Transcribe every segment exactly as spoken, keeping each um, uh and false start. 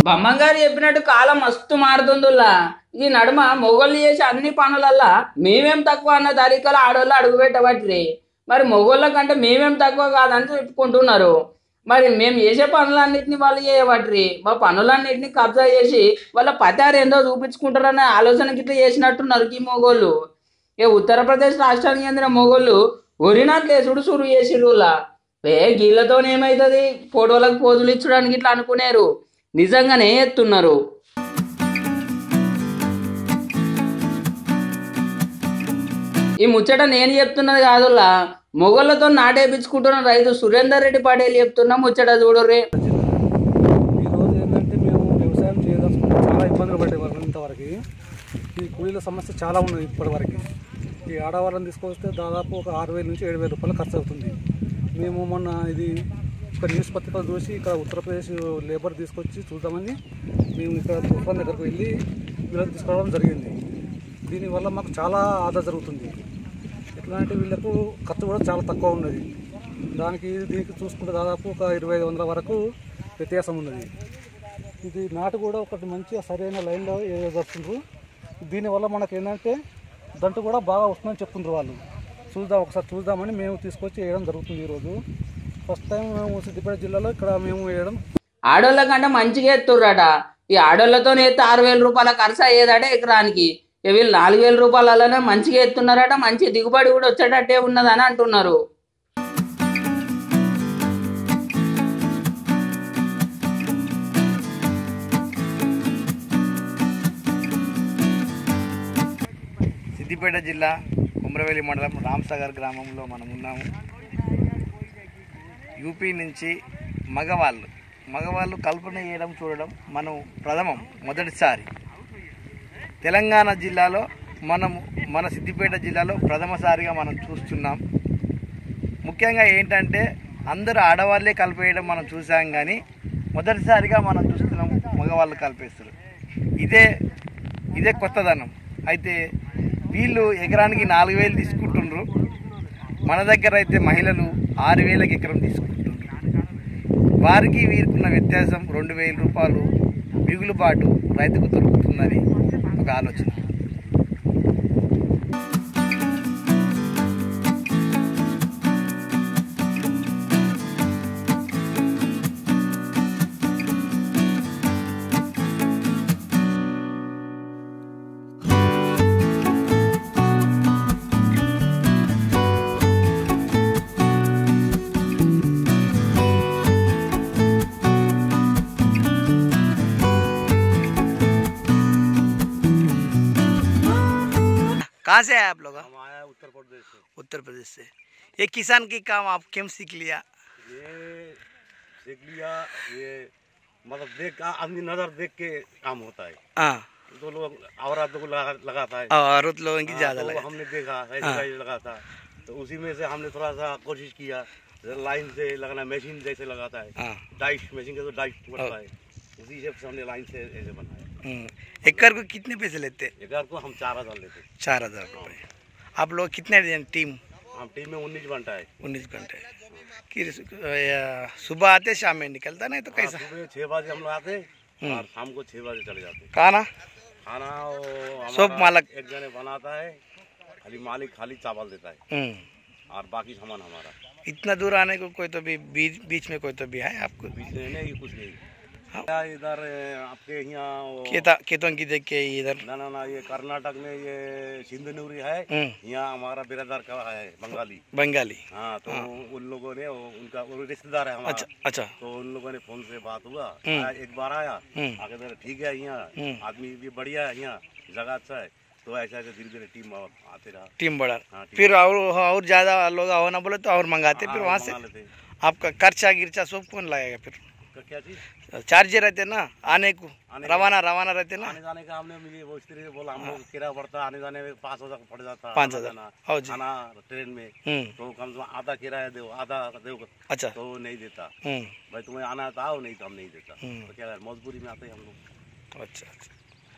బమ్మగారు చెప్పినట్టు కాలం మస్తు మారుతుందిలా. ఈ నడుమ మొగోళ్ళు చేసే అన్ని పనులల్లా మేమేం తక్కువ అన్న తరీకలో ఆడోళ్ళు అడుగు పెట్టబట్టి మరి మొగోళ్ళ కంటే మేమేం తక్కువ కాదని చెప్పుకుంటున్నారు. మరి మేము చేసే పనులన్నింటినీ వాళ్ళు చేయబట్టి మా పనులన్నింటినీ కబ్జా చేసి వాళ్ళ పతారు ఏందో చూపించుకుంటారనే ఆలోచనకి ఇట్లా చేసినట్టున్నారు ఈ మొగోళ్ళు. ఏ ఉత్తరప్రదేశ్ రాష్ట్రానికి చెందిన మొగోళ్ళు ఒరినాట్లే సుడు సురు చేసిరులా. ఏ గీళ్ళతో ఏమవుతుంది, ఫోటోలకు పోజులు ఇచ్చడానికి ఇట్లా అనుకునేరు, నిజంగానే ఎత్తున్నారు. ఈ ముచ్చట నేను చెప్తున్నది కాదులా, మొగోళ్ళతో నాటేపించుకుంటున్న రైతు సురేందర్ రెడ్డి పటేల్ చెప్తున్న ముచ్చట చూడరే. ఈరోజు ఏంటంటే మేము వ్యవసాయం చేయదలుచుకుంటే చాలా ఇబ్బందులు పడేవాళ్ళం. ఇంతవరకు ఈ కూలీల సమస్య చాలా ఉన్నది. ఇప్పటివరకు ఈ ఆడవాళ్ళని తీసుకొస్తే దాదాపు ఒక ఆరు వేల నుంచి ఏడు వేల రూపాయలు ఖర్చు అవుతుంది. మేము మొన్న ఇది ఒక న్యూస్ పత్రికలు చూసి ఇక్కడ ఉత్తరప్రదేశ్ లేబర్ తీసుకొచ్చి చూద్దామని మేము ఇక్కడ తుఫాన్ దగ్గరకు వెళ్ళి వీళ్ళకి తీసుకోవడం జరిగింది. దీనివల్ల మాకు చాలా ఆదా జరుగుతుంది. ఎట్లా అంటే వీళ్ళకు ఖర్చు కూడా చాలా తక్కువ ఉన్నది. దానికి దీనికి చూసుకుంటే దాదాపు ఒక ఇరవై ఐదు వందల వరకు వ్యత్యాసం ఉన్నది. ఇది నాటు కూడా ఒకటి మంచిగా సరైన లైన్లో వేయగలుగుతుండ్రు. దీనివల్ల మనకు ఏంటంటే దంటు కూడా బాగా వస్తుందని చెప్తుండ్రు వాళ్ళు. చూద్దాం ఒకసారి చూద్దామని మేము తీసుకొచ్చి వేయడం జరుగుతుంది. ఈరోజు ఫస్ట్ టైం మేము సిద్దిపేట జిల్లాలో ఇక్కడ మేము వేయడం. ఆడోళ్ళ కంటే మంచిగా ఎత్తుర్రట. ఈ ఆడోళ్ళతో ఎత్తే ఆరు వేల రూపాయల ఖర్చు అయ్యేదట ఎకరానికి. వీళ్ళు నాలుగు వేల రూపాయలలోనే మంచిగా ఎత్తున్నారట, మంచి దిగుబడి కూడా వచ్చేటట్టే ఉన్నదని అంటున్నారు. సిద్దిపేట జిల్లా కుమ్రవేలి మండలం రామ్సాగర్ గ్రామంలో మనం ఉన్నాము. యూపీ నుంచి మగవాళ్ళు మగవాళ్ళు కల్పన చేయడం చూడడం మనం ప్రథమం మొదటిసారి. తెలంగాణ జిల్లాలో మనము మన సిద్దిపేట జిల్లాలో ప్రథమసారిగా మనం చూస్తున్నాం. ముఖ్యంగా ఏంటంటే అందరూ ఆడవాళ్ళే కలిపేయడం మనం చూసాం, కానీ మొదటిసారిగా మనం చూస్తున్నాం మగవాళ్ళు కలిపేస్తారు. ఇదే ఇదే కొత్తదనం. అయితే వీళ్ళు ఎకరానికి నాలుగు వేలు తీసుకుంటుండ్రు. మన దగ్గర అయితే మహిళలు ఆరు వేలకు ఎకరం తీసుకుంటుండ్రు. వారికి వీరికున్న వ్యత్యాసం రెండు వేల రూపాయలు మిగులుబాటు రైతుకు దొరుకుతుందని ఒక ఆలోచన. कहाँ से आए आप लोग? हम आया उत्तर प्रदेश से। उत्तर प्रदेश से। ये किसान की काम आप क्यों सीख लिया? ये सीख लिया, ये मतलब देख आदमी नजर देख के काम होता है। हाँ, तो लोग औरत को लगा, लगाता है। औरत लोगों की ज्यादा तो लगा। हमने देखा ऐसे ऐसे लगाता, तो उसी में से हमने थोड़ा सा कोशिश किया लाइन से लगाना, मशीन जैसे लगाता है। हाँ, डाइस मशीन का तो डाइस बनता है, उसी से हमने लाइन से ऐसे बनाया। एकड़ को कितने पैसे लेते? एकड़ को हम चार हजार लेते। चार हजार रुपये। आप लोग कितने टीम? हम टीम में उन्नीस घंटा है। उन्नीस घंटे कि सुबह आते शाम में निकलता, नहीं तो कैसा? सुबह छः बजे हम लोग आते और शाम को छः बजे चले जाते। खाना खाना सब मालिक एक जने बनाता है, खाली मालिक खाली चावल देता है और बाकी सामान हमारा। इतना दूर आने को कोई तो भी बीच बीच में कोई तो भी है आपको? बीच में नहीं, कुछ नहीं। हाँ। इधर आपके यहाँ खेता खेतों की देख के इधर ना ना ना ये कर्नाटक में ये सिंधनूरी है, यहाँ हमारा बिरादर का है बंगाली। बंगाली। हाँ, तो हाँ। उन लोगों ने उनका वो रिश्तेदार है हमारा। अच्छा अच्छा। तो उन लोगों ने फोन से बात हुआ, एक बार आया आगे ठीक है, यहाँ आदमी भी बढ़िया है, यहाँ जगह अच्छा है, तो ऐसा ऐसे धीरे धीरे टीम आते रहा। टीम बढ़ा। हाँ, फिर और और ज्यादा लोग आओ ना बोले तो और मंगाते। फिर वहाँ से आपका खर्चा गिरचा सब कौन लगाएगा? फिर क्या चीज चार्ज रहते ना आने को, रवाना रवाना रहते ना, आने जाने का हमने मिली वो स्त्री से बोला हम लोग किराया पड़ता, आने जाने में पाँच हजार पड़ जाता, पाँच हजार खाना ट्रेन में, तो कम से कम आधा किराया दो, आधा दो। अच्छा, तो नहीं देता भाई, तुम्हें आना तो आओ, नहीं तो हम नहीं देता। तो क्या मजबूरी में आते हैं हम लोग। अच्छा अच्छा,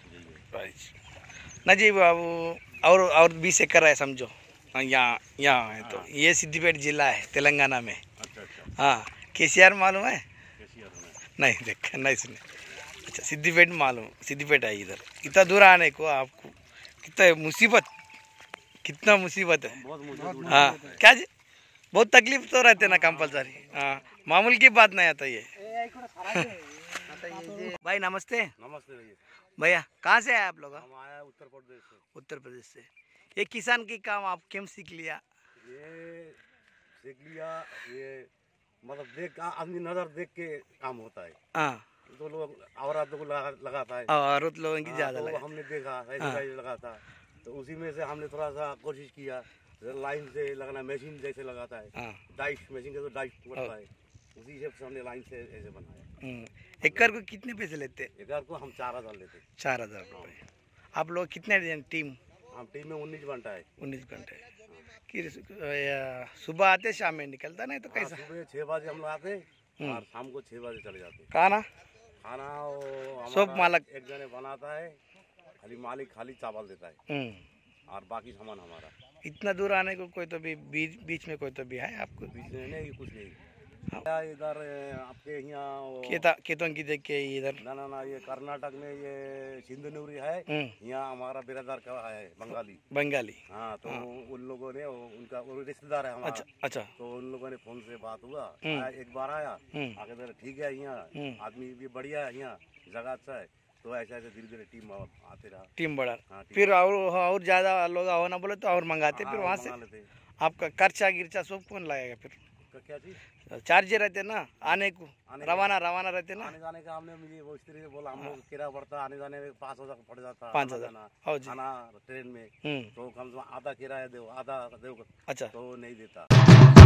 ना जी बाबू। और और बीस एकड़ है समझो, यहाँ यहाँ है। तो ये सिद्दीपेट जिला है तेलंगाना में। अच्छा अच्छा। हाँ, केसीआर मालूम है? नहीं देखा, नहीं सुने। अच्छा सिद्दीपेट मालूम, सिद्दीपेट है इधर। इतना दूर आने को आपको कितना मुसीबत, कितना मुसीबत है। हाँ क्या जी, बहुत तकलीफ तो रहते ना कंपलसरी। हाँ मामूल की बात नहीं आता ये। भाई नमस्ते। नमस्ते भैया। भैया कहाँ से आए आप लोग? हम आया उत्तर प्रदेश से। उत्तर प्रदेश से। ये किसान की काम आप क्यों सीख लिया? ये सीख लिया, ये मतलब देख आदमी नजर देख के काम होता है। हाँ तो लोग औरत को लगा, लगाता है। औरत लोगों की हाँ, ज्यादा तो लगा। हमने देखा ऐसे हाँ। ऐसे लगाता, तो उसी में से हमने थोड़ा सा कोशिश किया, लाइन से लगाना, मशीन जैसे लगाता है, हाँ डाइस मशीन का तो डाइस पड़ता है, उसी से हमने लाइन से ऐसे बनाया। हम्म। एकड़ को कितने पैसे लेते? एक को हम चार हजार लेते। चार हजार रुपये। आप लोग कितने जन टीम? हम टीम में उन्नीस घंटा है। उन्नीस घंटे कि या, सुबह आते शाम में निकलता नहीं तो हाँ, कैसा? सुबह छः बजे हम लोग आते और शाम को छः बजे चले जाते। खाना खाना वो सब हमारा मालिक एक जने बनाता है, खाली मालिक खाली चावल देता है हम्म। और बाकी सामान हमारा। इतना दूर आने को कोई तो भी बीच बीच में कोई तो भी है आपको? बीच में नहीं, कुछ नहीं। हाँ। क्या इधर आपके यहाँ वो- खेता खेतों की देख के इधर। ना ना ना, ये कर्नाटक में ये सिंधुनूरी है, हम्म। यहाँ हमारा बिरादर का है बंगाली। बंगाली। हाँ, तो उन लोगों ने वो- उनका वो रिश्तेदार है हमारा। अच्छा अच्छा। तो उन लोगों ने फोन से बात हुआ, हम्म। आया, एक बार आया, हम्म। आके बोले ठीक है, यहाँ हम्म। आदमी भी बढ़िया है, यहाँ जगह अच्छा है। तो ऐसे ऐसे धीरे धीरे टीम आते रहा। टीम बढ़ा। हाँ, टीम फिर और और ज्यादा लोग आओ ना बोले तो और मंगाते फिर हाँ, वहाँ मंगा से। लेते। आपका खर्चा गिरचा सब कौन लगाएगा फिर? का क्या चीज चार्ज रहते ना आने को, आने का- रवाना रवाना रहते ना। आने जाने का हमने मुझे वो स्त्री ने बोला, हम लोग किराया पड़ता, आने जाने में पाँच हजार पड़ जाता, पाँच आना हजार। जाना, हाँ जी। आना ट्रेन में, हम्म। तो कम से कम आधा किराया दो, आधा दो, अच्छा। तो नहीं देता।